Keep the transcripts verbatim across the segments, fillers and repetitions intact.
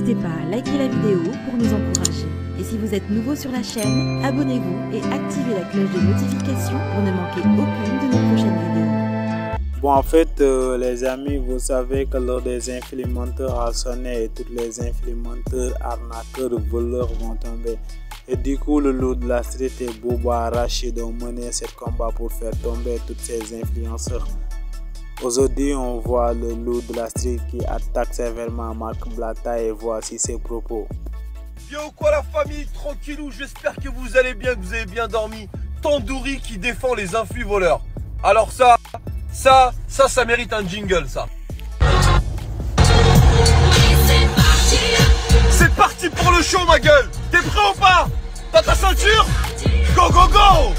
N'hésitez pas à liker la vidéo pour nous encourager. Et si vous êtes nouveau sur la chaîne, abonnez-vous et activez la cloche de notification pour ne manquer aucune de nos prochaines vidéos. Bon, en fait, euh, les amis, vous savez que l'heure des influenceurs a sonné et tous les influenceurs, arnaqueurs, voleurs vont tomber. Et du coup, le loup de la street et Bouba Rachid ont mené ce combat pour faire tomber tous ces influenceurs. Aujourd'hui, on voit le loup de la street qui attaque sévèrement Marc Blata et voici ses propos. Yo quoi la famille, tranquillou, j'espère que vous allez bien, que vous avez bien dormi. Tandoori qui défend les influx voleurs. Alors ça, ça, ça, ça mérite un jingle ça. C'est parti pour le show ma gueule. T'es prêt ou pas? T'as ta ceinture? Go go go!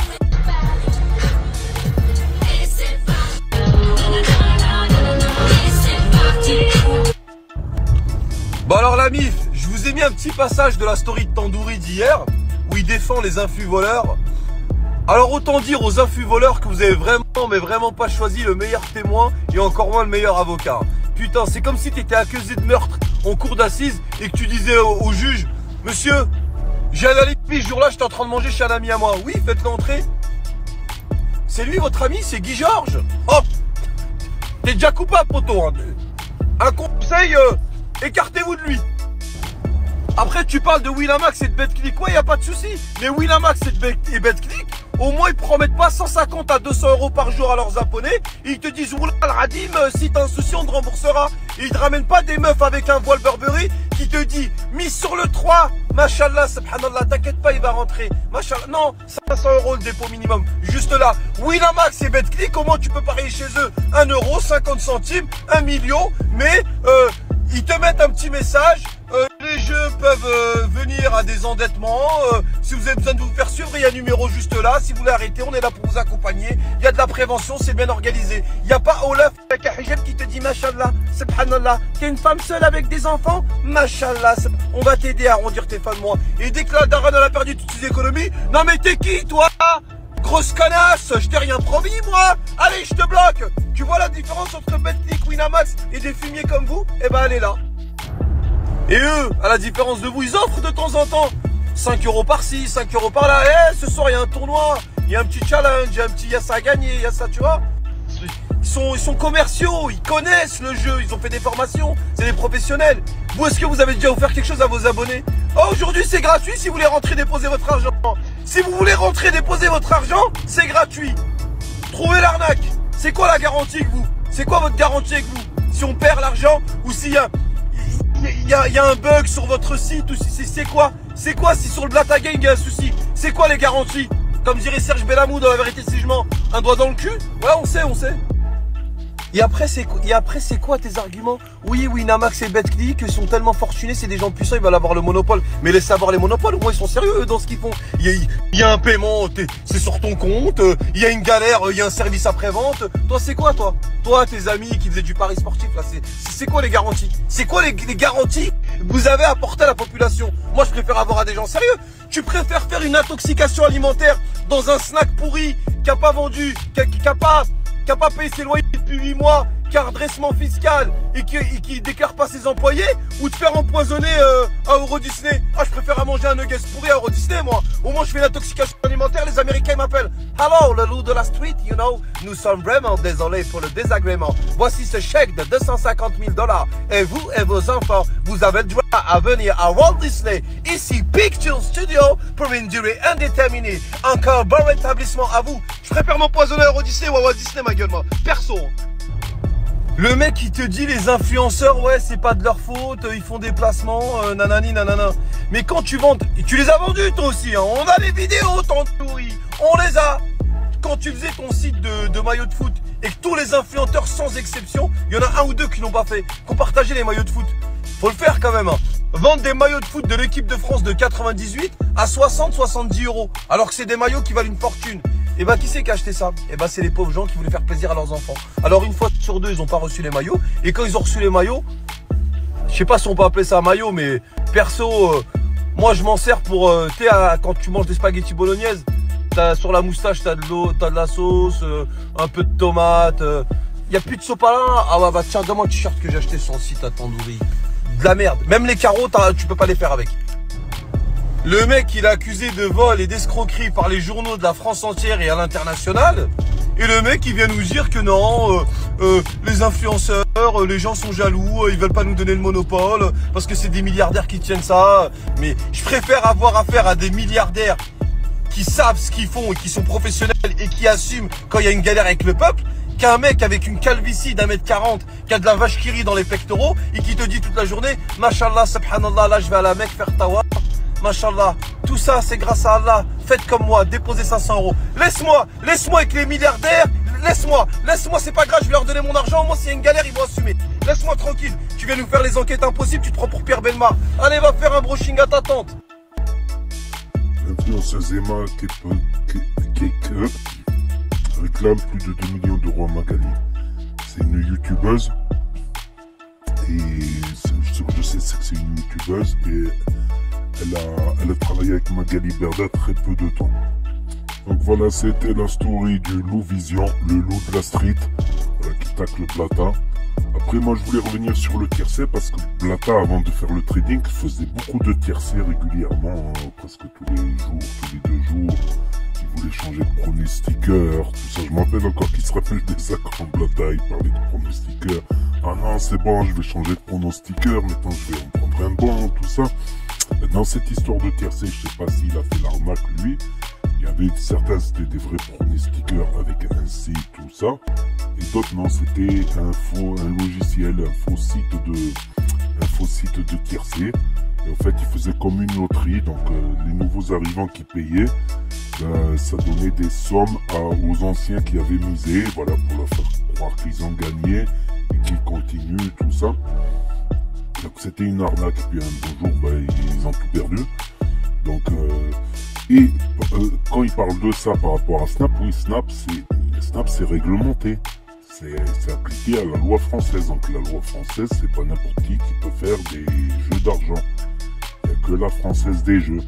Bon alors la mif, je vous ai mis un petit passage de la story de Tandoori d'hier où il défend les influx voleurs. Alors autant dire aux influx voleurs que vous avez vraiment mais vraiment pas choisi le meilleur témoin et encore moins le meilleur avocat. Putain, c'est comme si tu étais accusé de meurtre en cour d'assises et que tu disais au, au juge: monsieur, j'ai un alibi, ce jour-là j'étais en train de manger chez un ami à moi. Oui, faites-le entrer. C'est lui votre ami, c'est Guy Georges. Oh, t'es déjà coupable poto hein. Un conseil, euh, écartez-vous de lui. Après tu parles de Winamax et de BetClick, ouais y a pas de souci. Mais Winamax et BetClick, au moins ils promettent pas cent cinquante à deux cents euros par jour à leurs abonnés. Et ils te disent oula le Radim, si t'as un souci on te remboursera. Et ils te ramènent pas des meufs avec un voile Burberry qui te dit mise sur le trois, machallah, subhanallah, t'inquiète pas il va rentrer. Machallah, non, cinq cents euros le dépôt minimum. Juste là, Winamax et BetClick, comment tu peux parier chez eux un euro, cinquante centimes, un million, mais euh, ils te mettent un petit message. Euh, les jeux peuvent euh, venir à des endettements. Euh, si vous avez besoin de vous faire suivre, il y a un numéro juste là. Si vous voulez arrêter, on est là pour vous accompagner. Il y a de la prévention, c'est bien organisé. Il n'y a pas Olaf avec un hijab qui te dit machallah, subhanallah, t'es une femme seule avec des enfants, machallah, on va t'aider à arrondir tes fins de mois. Et dès que la daronne elle a perdu toutes ses économies, non mais t'es qui toi? Grosse connasse, je t'ai rien promis moi. Allez, je te bloque. Tu vois la différence entre BetClick, Winamax et des fumiers comme vous? Eh ben elle est là. Et eux, à la différence de vous, ils offrent de temps en temps cinq euros par-ci, cinq euros par-là. Eh, ce soir, il y a un tournoi, il y a un petit challenge, il y a un petit, il y a ça à gagner, il y a ça, tu vois. Ils sont, ils sont commerciaux, ils connaissent le jeu, ils ont fait des formations, c'est des professionnels. Vous, est-ce que vous avez déjà offert quelque chose à vos abonnés? Oh, aujourd'hui, c'est gratuit si vous voulez rentrer déposer votre argent. Si vous voulez rentrer déposer votre argent, c'est gratuit. Trouvez l'arnaque. C'est quoi la garantie que vous? C'est quoi votre garantie avec vous? Si on perd l'argent ou s'il y a... Il y, a, il y a un bug sur votre site ou si c'est quoi? C'est quoi si sur le Blata Gang il y a un souci? C'est quoi les garanties? Comme dirait Serge Bellamou dans La Vérité si je mens, un doigt dans le cul? Ouais, on sait, on sait. Et après, c'est et après c'est quoi tes arguments? Oui, Winamax et BetClick sont tellement fortunés, c'est des gens puissants, ils veulent avoir le monopole. Mais laissez avoir les monopoles, au moins ils sont sérieux eux, dans ce qu'ils font. Il y a, il y a un paiement, c'est sur ton compte, il y a une galère, il y a un service après-vente. Toi, c'est quoi toi? Toi, tes amis qui faisaient du pari sportif, là, c'est quoi les garanties? C'est quoi les, les garanties que vous avez apportées à la population? Moi, je préfère avoir à des gens sérieux. Tu préfères faire une intoxication alimentaire dans un snack pourri qui a pas vendu, qui a, qui a pas... qui n'a pas payé ses loyers depuis huit mois, qui a redressement fiscal et qui, et qui déclare pas ses employés, ou de faire empoisonner euh, à Euro Disney? Ah, je préfère à manger un nuggets pourri à Euro Disney, moi. Au moins, je fais l'intoxication alimentaire, les Américains m'appellent. Hello, le loup de la street, you know. Nous sommes vraiment désolés pour le désagrément. Voici ce chèque de deux cent cinquante mille dollars. Et vous et vos enfants, vous avez le droit à venir à Walt Disney, ici Picture Studio, pour une durée indéterminée. Encore bon rétablissement à vous. Je préfère m'empoisonner à Euro Disney ou à Walt Disney, ma gueule, moi. Perso. Le mec qui te dit les influenceurs, ouais, c'est pas de leur faute, ils font des placements, euh, nanani, nanana. Mais quand tu vends, et tu les as vendus toi aussi, hein, on a les vidéos, Tandoori, on les a. Quand tu faisais ton site de, de maillots de foot et que tous les influenceurs sans exception, il y en a un ou deux qui l'ont pas fait, qui ont partagé les maillots de foot. Faut le faire quand même, hein. Vendre des maillots de foot de l'équipe de France de quatre-vingt-dix-huit à soixante soixante-dix euros, alors que c'est des maillots qui valent une fortune. Et bah qui c'est qui a acheté ça? Et bah c'est les pauvres gens qui voulaient faire plaisir à leurs enfants. Alors une fois sur deux, ils ont pas reçu les maillots. Et quand ils ont reçu les maillots, je sais pas si on peut appeler ça un maillot, mais perso, euh, moi je m'en sers pour, euh, tu sais, quand tu manges des spaghettis bolognaises, sur la moustache, t'as de l'eau, t'as de la sauce, euh, un peu de tomate. Il euh, n'y a plus de sopalin. Ah ouais, bah tiens, donne-moi le t-shirt que j'ai acheté sur le site à Tandoori. de la merde. Même les carreaux, tu peux pas les faire avec. Le mec, il est accusé de vol et d'escroquerie par les journaux de la France entière et à l'international. Et le mec, il vient nous dire que non, euh, euh, les influenceurs, euh, les gens sont jaloux, euh, ils veulent pas nous donner le monopole parce que c'est des milliardaires qui tiennent ça. Mais je préfère avoir affaire à des milliardaires qui savent ce qu'ils font et qui sont professionnels et qui assument quand il y a une galère avec le peuple, qu'un mec avec une calvitie d'un mètre quarante, qui a de la vache qui rit dans les pectoraux et qui te dit toute la journée, Mashallah, subhanallah, là je vais à la Mecque faire tawa. Mashallah, tout ça c'est grâce à Allah. Faites comme moi, déposez cinq cents euros. Laisse-moi, laisse-moi avec les milliardaires. Laisse-moi, laisse-moi, c'est pas grave, je vais leur donner mon argent. Moi, s'il y a une galère, ils vont assumer. Laisse-moi tranquille. Tu viens nous faire les enquêtes impossibles, tu te prends pour Pierre Bellemare. Allez, va faire un brushing à ta tante. L'influenceuse Emma Keke réclame plus de deux millions d'euros à Magali. C'est une youtubeuse. Et ce que je sais, c'est que c'est une youtubeuse. Et Elle a, elle a travaillé avec Magali Berda très peu de temps. Donc voilà, c'était la story du loup Vision, le loup de la street, voilà, qui tacle Blata. Après, moi, je voulais revenir sur le tiercé parce que Blata, avant de faire le trading, faisait beaucoup de tiercé régulièrement, hein, presque tous les jours, tous les deux jours. Il voulait changer de pronostiqueur, tout ça. Je me rappelle encore qu'il se rappelle des sacs en Blata, il parlait de pronostiqueur. Ah non, c'est bon, je vais changer de pronostiqueur, maintenant je vais en prendre un bon, tout ça. Dans cette histoire de tiercé, je sais pas s'il a fait l'arnaque lui. Il y avait certains, c'était des vrais pronostiqueurs avec un site, tout ça. Et d'autres, non, c'était un faux, un logiciel, un faux site de, un faux site de tiercé. Et en fait, il faisait comme une loterie. Donc, euh, les nouveaux arrivants qui payaient, euh, ça donnait des sommes à, aux anciens qui avaient misé, voilà, pour leur faire croire qu'ils ont gagné et qu'ils continuent, tout ça. Donc c'était une arnaque, puis un beau jour, bah, ils ont tout perdu. Donc, euh, et euh, quand ils parlent de ça par rapport à Snap, oui, Snap, c'est Snap, c'est réglementé. C'est appliqué à la loi française. Donc la loi française, c'est pas n'importe qui qui peut faire des jeux d'argent. Il n'y a que la française des jeux.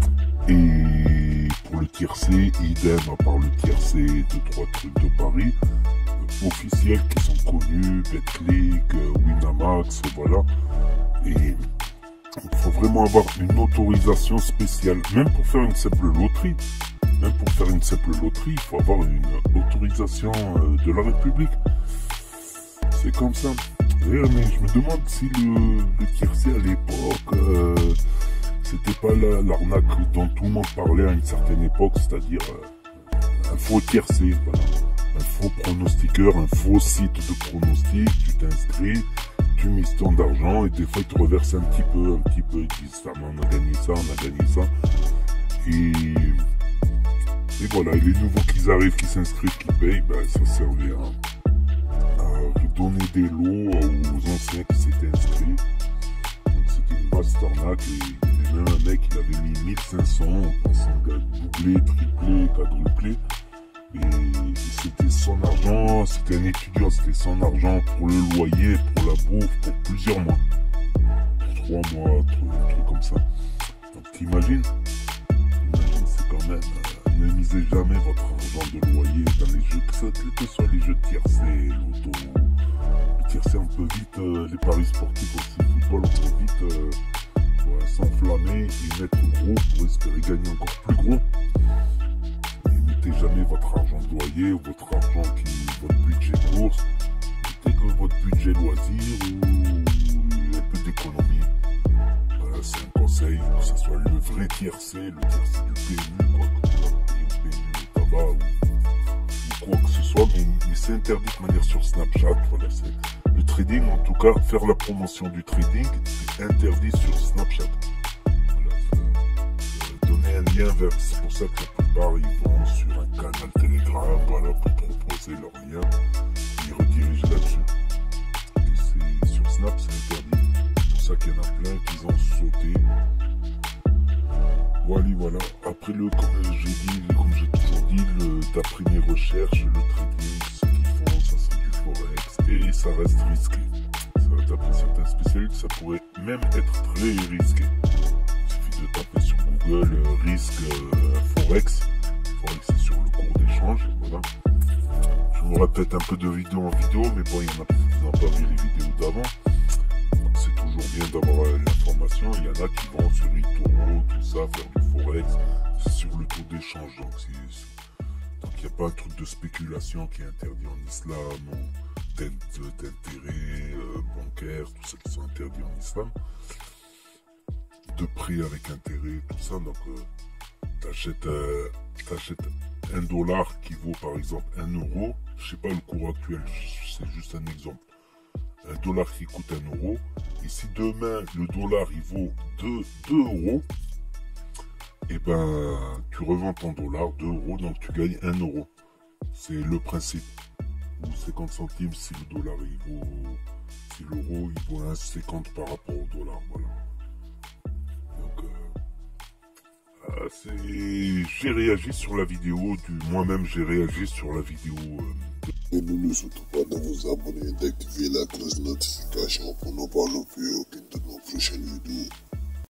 Et pour le tiercé, idem, à part le tiercé de trois trucs de Paris, euh, officiels qui sont connus, Betclic, euh, Winamax, voilà. Et il faut vraiment avoir une autorisation spéciale, même pour faire une simple loterie. Même pour faire une simple loterie, il faut avoir une autorisation euh, de la République. C'est comme ça. Et, mais je me demande si le, le tiercé à l'époque, euh, c'était pas l'arnaque la, dont tout le monde parlait à une certaine époque, c'est-à-dire euh, un faux tiercé, voilà. Un faux pronostiqueur, un faux site de pronostic, tu t'inscris, tu mises ton d'argent et des fois ils te reversent un petit peu, un petit peu, ils disent ça, on a gagné ça, on a gagné ça. Et, et voilà, et les nouveaux qui arrivent, qui s'inscrivent, qui payent, ben, ça servait à, à donner des lots aux anciens qui s'étaient inscrits. Donc c'était une vaste arnaque et il y avait même un mec qui avait mis mille cinq cents en pensant doubler, tripler, quadrupler. Et c'était son argent, c'était un étudiant, c'était son argent pour le loyer, pour la bouffe, pour plusieurs mois. Pour trois mois, un truc comme ça. Donc t'imagines, t'imagines, c'est quand même, euh, ne misez jamais votre argent de loyer dans les jeux, que, ça, que ce soit les jeux de tiercé, l'auto. Le tiercé, on peut vite, euh, les paris sportifs aussi, le football, on peut vite euh, voilà, s'enflammer et mettre gros pour espérer gagner encore plus gros. Mettez jamais votre argent de loyer ou votre argent qui, votre budget course, mettez que votre budget loisir ou un peu d'économie. Euh, c'est un conseil, que ce soit le vrai tiercé, le tiercé du P M U, quoi que ce soit, le P M U, le tabac ou, ou quoi que ce soit, mais, mais c'est interdit de manière sur Snapchat, voilà, c'est le trading, en tout cas, faire la promotion du trading, c'est interdit sur Snapchat. Donner un lien vers, c'est pour ça que la plupart ils vont sur un canal Telegram, voilà, pour proposer leur lien, ils redirigent là-dessus. Et sur Snap c'est interdit, c'est pour ça qu'il y en a plein qui ont sauté. Voilà, voilà. Après le, comme j'ai dit, comme j'ai toujours dit, d'après mes recherches, le trading, ce qu'ils font, ça serait du forex et ça reste risqué. D'après certains spécialistes, ça pourrait même être très risqué. De taper sur Google euh, risque euh, Forex. Forex c'est sur le cours d'échange. Voilà. Je vous répète un peu de vidéo en vidéo, mais bon, il y en a qui n'ont pas vu les vidéos d'avant. C'est toujours toujours bien d'avoir l'information. Il y en a qui vont sur eToro, tout ça, faire du forex, sur le taux d'échange. Donc il n'y a pas un truc de spéculation qui est interdit en islam, ou d'intérêt euh, bancaire, tout ça qui sont interdits en islam. De prêt avec intérêt, tout ça. Donc euh, t'achètes euh, t'achètes un dollar qui vaut par exemple un euro. Je sais pas le cours actuel, c'est juste un exemple. Un dollar qui coûte un euro. Et si demain le dollar il vaut deux euros, et ben tu revends ton dollar deux euros, donc tu gagnes un euro. C'est le principe. Ou cinquante centimes si le dollar il vaut, si l'euro il vaut un virgule cinquante par rapport au dollar, voilà. Donc euh, euh, j'ai réagi sur la vidéo, du moi-même j'ai réagi sur la vidéo. Euh, Et n'oubliez surtout pas de vous abonner et d'activer la cloche de notification pour ne pas louper aucune de nos prochaines vidéos.